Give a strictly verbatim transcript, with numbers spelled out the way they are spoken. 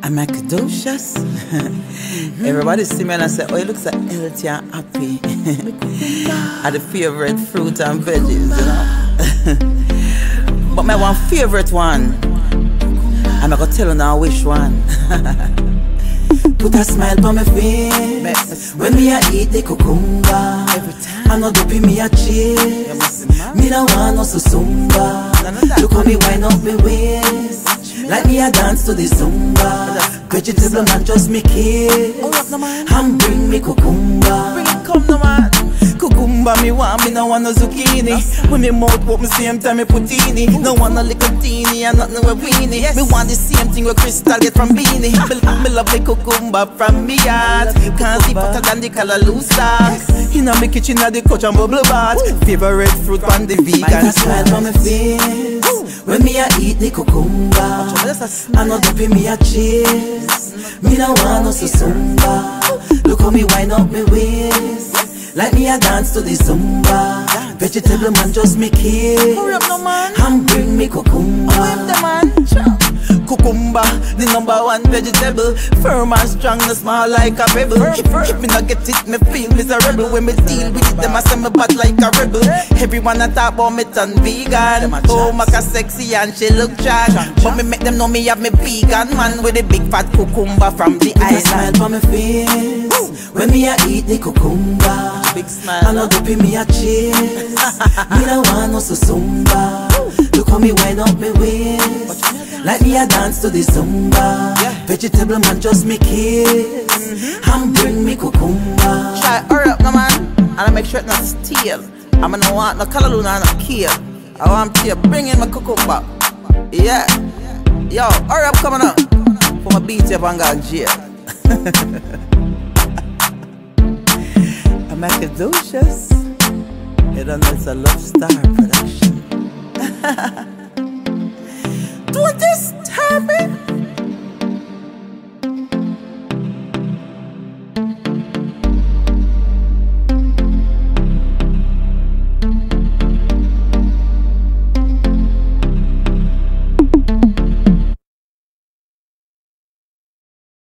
I'm Mackadocious. mm-hmm. Everybody see me and I say, oh, you look so healthy and happy. Are the favorite fruit and veggies, you know. But my one favorite one, I'm gonna tell you now which one. Put a smile on my face when me a eat the cucumber. I know dopey me a cheese. Me no want no susumba. Look how me wind up me waist, like me a dance to the zumba. Vegetable man just me kiss, and bring me cucumber. Bring it come no man. Cucumber me want, me no want no zucchini. When me mouth open same time me put in it. No want no little teeny and nothing with weenie. Me want the same thing where Crystal get from Beanie. Me, me love the cucumber from me heart. Can't see better than the color loose socks. In a me kitchen at the couch and bubble bath. Favorite fruit from the vegan. Smile on my face when me a eat the cucumber. I know dopey me a cheese. Me no want no susumba. Look how me wind up me waist, like me a dance to the zumba. Vegetable man just me kiss, hurry up no man, and bring me cucumber. Oh, the man. Cucumber, the number one vegetable, firm and strong, no small like a pebble. If, if me not get it, me feel miserable. When me deal with it, them I say me bad like a rebel. Everyone a talk about me turn vegan. Oh, Macka sexy and she look trash, but me make them know me have me vegan man with a big fat cucumber from the island. Smile on my face when me a eat the cucumber. Big smile. I know dopey me a cheese. Me no want no susumba. Look how me wind up me waist, like me a dance to the zumba. Yeah. Vegetable man just me kiss, mm-hmm. and bring me cucumber. Try hurry up no man, and I make sure it not steal. I mean, I want no color luna and no kill. I want to bring in my cucumber. Yeah, yo, hurry up, coming up. For my beat up and go jail. I'm Mackadocious. You don't know it's a Love Star production. Don't disturb me.